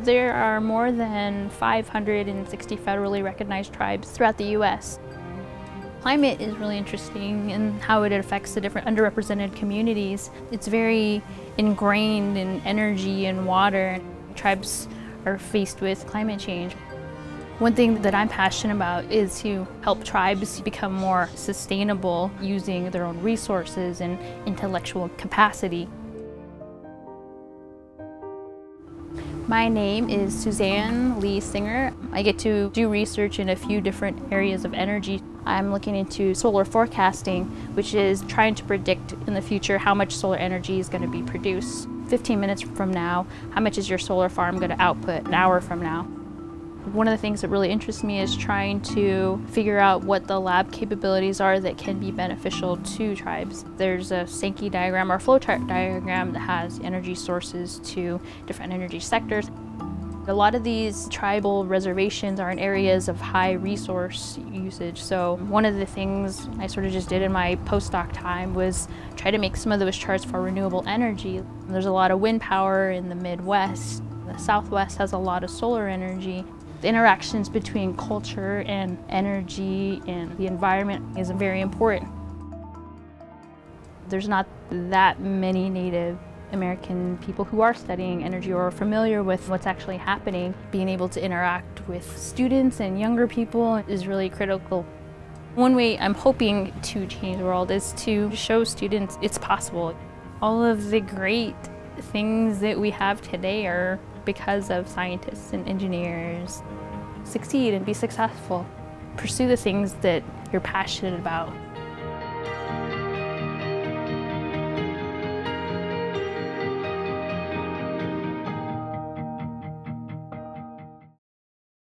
There are more than 560 federally recognized tribes throughout the U.S. Climate is really interesting in how it affects the different underrepresented communities. It's very ingrained in energy and water. Tribes are faced with climate change. One thing that I'm passionate about is to help tribes become more sustainable using their own resources and intellectual capacity. My name is Suzanne Singer. I get to do research in a few different areas of energy. I'm looking into solar forecasting, which is trying to predict in the future how much solar energy is going to be produced. 15 minutes from now, how much is your solar farm going to output an hour from now? One of the things that really interests me is trying to figure out what the lab capabilities are that can be beneficial to tribes. There's a Sankey diagram or flowchart diagram that has energy sources to different energy sectors. A lot of these tribal reservations are in areas of high resource usage. So one of the things I sort of just did in my postdoc time was try to make some of those charts for renewable energy. There's a lot of wind power in the Midwest. The Southwest has a lot of solar energy. The interactions between culture and energy and the environment is very important. There's not that many Native American people who are studying energy or are familiar with what's actually happening. Being able to interact with students and younger people is really critical. One way I'm hoping to change the world is to show students it's possible. All of the great things that we have today are because of scientists and engineers. Succeed and be successful. Pursue the things that you're passionate about.